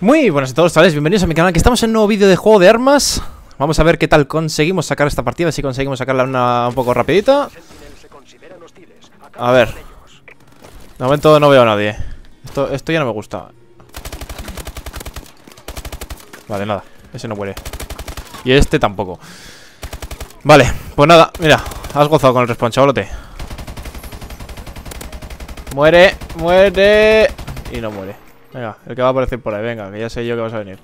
Muy buenas a todos, chavales, bienvenidos a mi canal, que estamos en un nuevo vídeo de juego de armas. Vamos a ver qué tal conseguimos sacar esta partida, si conseguimos sacarla un poco rapidita. A ver. De momento no veo a nadie. Esto ya no me gusta. Vale, nada, ese no muere. Y este tampoco. Vale, pues nada, mira, has gozado con el respawn, chavalote. Muere, muere. Y no muere. Venga, el que va a aparecer por ahí, venga, que ya sé yo que vas a venir.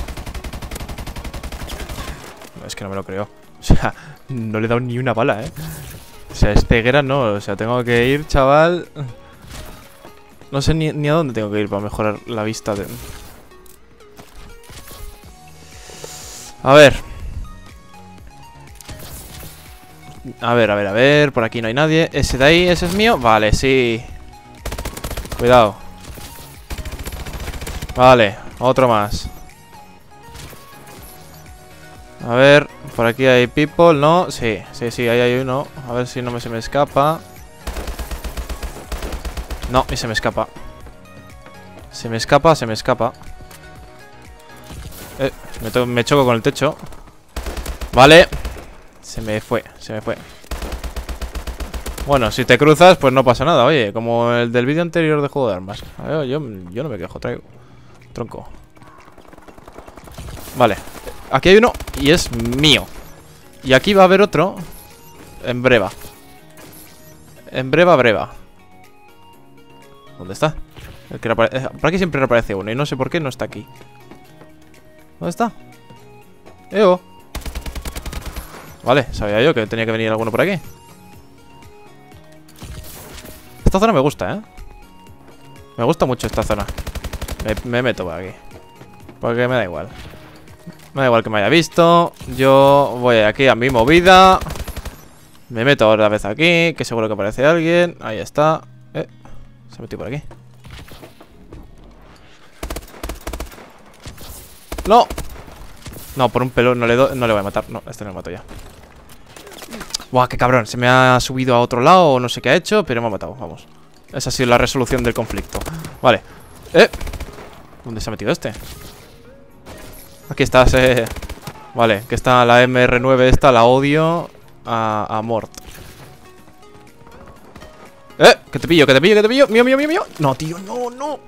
Es que no me lo creo. O sea, no le he dado ni una bala, O sea, es ceguera, no. O sea, tengo que ir, chaval. No sé ni a dónde tengo que ir para mejorar la vista de... A ver. A ver. Por aquí no hay nadie. Ese de ahí, ese es mío. Vale, sí. Cuidado. Vale, otro más. A ver, por aquí hay people, ¿no? Sí, ahí hay uno. A ver si no se me escapa. No, y se me escapa. Se me escapa. Me choco con el techo. Vale. Se me fue. Bueno, si te cruzas, pues no pasa nada, oye. Como el del vídeo anterior de juego de armas. A ver, yo no me quejo, traigo tronco. Vale, aquí hay uno y es mío. Y aquí va a haber otro. En breva. Breva. ¿Dónde está? Por aquí siempre reaparece uno y no sé por qué no está aquí. ¿Dónde está? ¡Eo! Vale, sabía yo que tenía que venir alguno por aquí. Esta zona me gusta, Me gusta mucho esta zona. Me meto por aquí. Porque me da igual. Me da igual que me haya visto. Yo voy aquí a mi movida. Me meto otra vez aquí, que seguro que aparece alguien. Ahí está. Se ha metido por aquí. ¡No! No, por un pelo no le voy a matar. No, este no lo mato ya. Buah, qué cabrón. Se me ha subido a otro lado o no sé qué ha hecho, pero me ha matado, vamos. Esa ha sido la resolución del conflicto. Vale. ¿Dónde se ha metido este? Aquí está ese... Vale, que está la MR9 esta, la odio a Mort. Que te pillo. Mío. No, tío, no.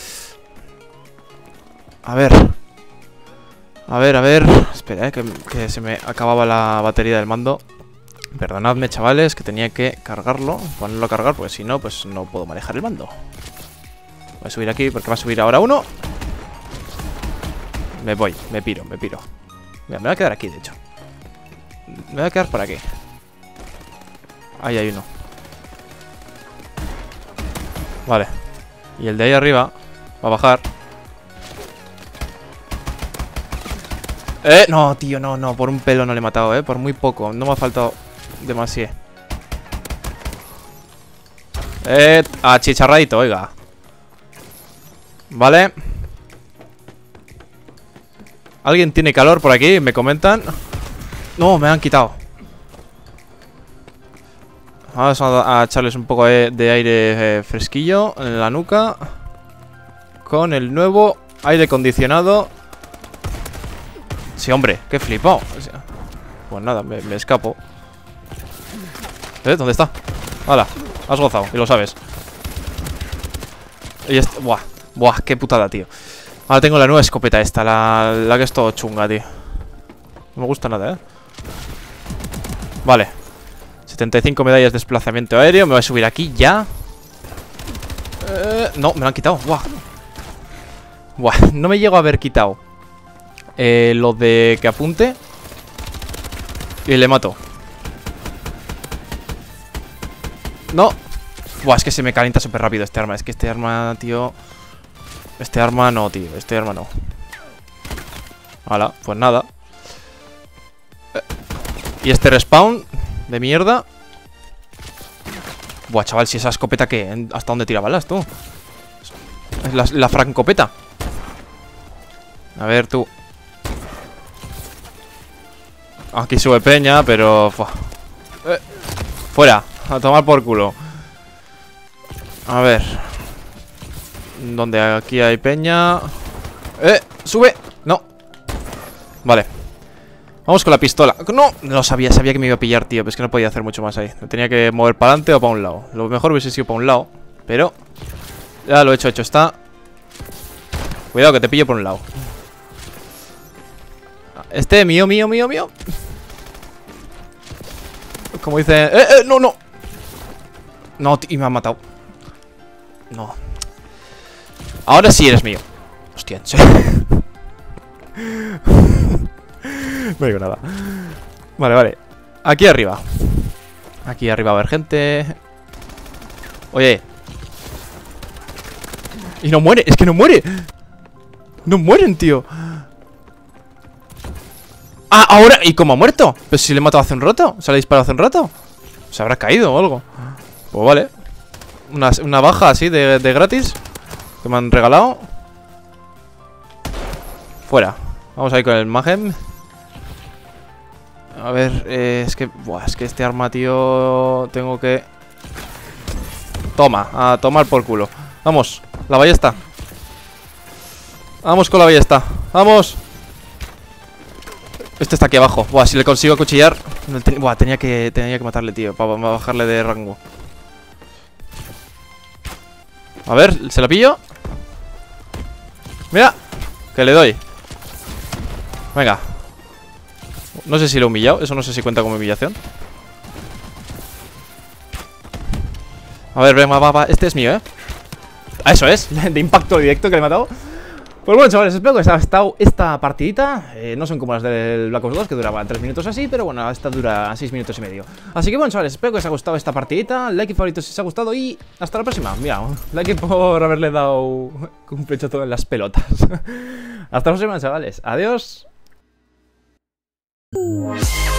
A ver. Espera, que se me acababa la batería del mando. Perdonadme, chavales, que tenía que cargarlo. Ponerlo a cargar, porque si no, pues no puedo manejar el mando. Voy a subir aquí porque va a subir ahora uno. Me piro. Mira, me voy a quedar aquí, de hecho. Me voy a quedar por aquí. Ahí hay uno. Vale. Y el de ahí arriba va a bajar. No, tío, no. Por un pelo no le he matado, por muy poco. No me ha faltado demasiado. Achicharradito, oiga. Vale. ¿Alguien tiene calor por aquí? ¿Me comentan? No, me han quitado. Vamos a echarles un poco de aire fresquillo en la nuca. Con el nuevo aire acondicionado. Sí, hombre, qué flipado. Pues nada, me escapo. ¿Dónde está? Hala, has gozado, y lo sabes. Y buah, qué putada, tío. Ahora tengo la nueva escopeta esta, la que es todo chunga, tío. No me gusta nada, Vale. 75 medallas de desplazamiento aéreo. Me voy a subir aquí ya. No, me lo han quitado. Buah, no me llego a haber quitado lo de que apunte. Y le mato. No. Buah, es que se me calienta súper rápido este arma. Es que este arma, tío... Este arma no, tío. Este arma no. Hala, pues nada. Y este respawn de mierda. Buah, chaval, si esa escopeta, ¿qué? ¿Hasta dónde tira balas, tú? Es la francopeta. A ver, tú. Aquí sube peña, pero... Fuera, a tomar por culo. A ver. Donde aquí hay peña. Sube. No. Vale. Vamos con la pistola. No, no lo sabía, sabía que me iba a pillar, tío. Pero es que no podía hacer mucho más ahí. Me tenía que mover para adelante o para un lado. Lo mejor hubiese sido para un lado. Pero ya lo he hecho está. Cuidado que te pillo por un lado. Mío. Como dice... no, no. No, y me han matado. No. Ahora sí eres mío. Hostia, en serio. No digo nada. Vale. Aquí arriba. Aquí arriba va a haber gente. Oye. Y no muere, es que no muere. No mueren, tío. Ah, ahora, ¿y cómo ha muerto? Pues si le he matado hace un rato. Se le ha disparado hace un rato. Se habrá caído o algo. Pues vale. Una baja así de gratis que me han regalado. Fuera. Vamos ahí con el Magem. A ver, es que... Buah, es que este arma, tío... Tengo que... Toma, a tomar por culo. Vamos, la ballesta. Vamos con la ballesta. Vamos. Este está aquí abajo. Buah, si le consigo acuchillar... Buah, tenía que matarle, tío, para bajarle de rango. A ver, ¿se la pillo? Mira, que le doy. Venga. No sé si lo he humillado. Eso no sé si cuenta como humillación. A ver, venga, va. Este es mío, Eso es, de impacto directo que le he matado. Pues bueno, chavales, espero que os haya gustado esta partidita. No son como las del Black Ops 2, que duraban 3 minutos así, pero bueno, esta dura 6 minutos y medio. Así que bueno, chavales, espero que os haya gustado esta partidita. Like y favorito si os ha gustado y hasta la próxima. Mira, like por haberle dado un flechazo en las pelotas. Hasta la próxima, chavales. Adiós.